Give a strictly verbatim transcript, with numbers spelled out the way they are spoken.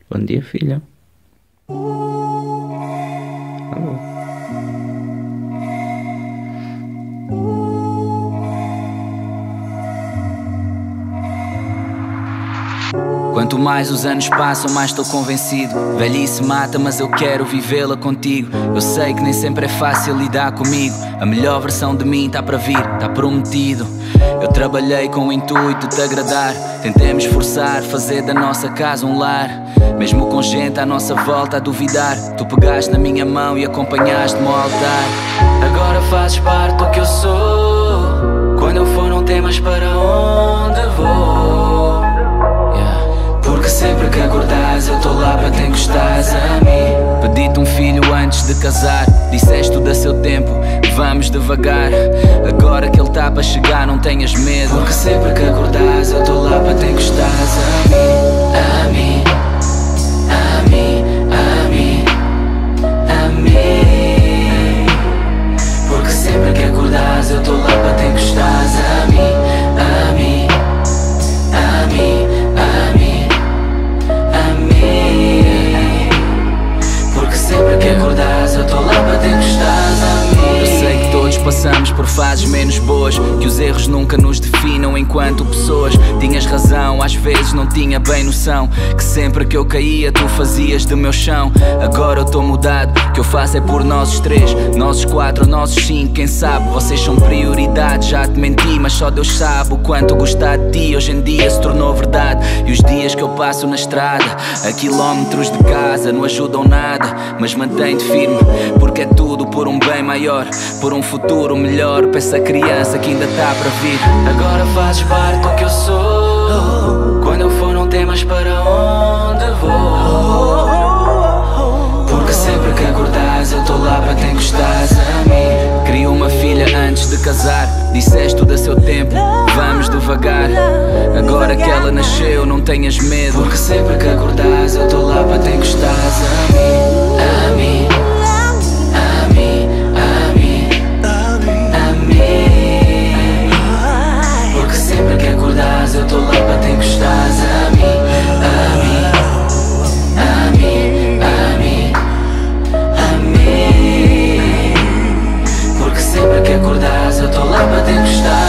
Bom dia, filha. Alô. Quanto mais os anos passam, mais estou convencido. Velhice mata, mas eu quero vivê-la contigo. Eu sei que nem sempre é fácil lidar comigo. A melhor versão de mim tá para vir, tá prometido. Eu trabalhei com o intuito de te agradar. Tentei me esforçar, fazer da nossa casa um lar. Mesmo com gente à nossa volta a duvidar, tu pegaste na minha mão e acompanhaste-me ao altar. Agora fazes parte do que eu sou. Quando eu for não temas para onde vou, yeah. Porque sempre que acordares eu tô lá para te encostares a mim. Pedi-te um filho antes de casar. Disseste tudo a seu tempo, vamos devagar. Agora que ele tá para chegar não tenhas medo. Porque sempre que acordares eu tô lá para te encostares a mim. A mim. A mim, a mim, a mim. Porque sempre que acordares eu tô lá para te encostares a mim. A mim, a mim, a mim, a mim. Porque sempre que acordares eu tô lá para te encostares a mim. Eu sei que todos passamos por fases menos boas, que os erros nunca nos definam enquanto pessoas. Tinhas razão, às vezes não tinha bem noção que sempre que eu caía tu fazias do meu chão. Agora eu tô mudado, o que eu faço é por nós os três, nós os quatro, nós os cinco, quem sabe. Vocês são prioridade, já te menti, mas só Deus sabe o quanto gostar de ti hoje em dia se tornou verdade. E os dias que eu passo na estrada, a quilómetros de casa, não ajudam nada, mas mantém-te firme, porque é tudo por um bem maior, por um futuro melhor para essa criança que ainda tá para vir. Agora fazes parte do que eu sou. Quando eu for não temas para onde vou, porque sempre que acordares eu tô lá para te encostares a mim. Queria uma filha antes de casar. Disseste tudo a seu tempo, vamos devagar. Agora que ela nasceu não tenhas medo. Porque sempre que acordares eu tô lá para te encostares a mim. A mim, a mim, a mim, a mim. Porque sempre que acordares eu tô lá para te encostares a mim. A mim, a mim, a mim, a mim. Porque sempre que acordares eu tô lá para te encostar.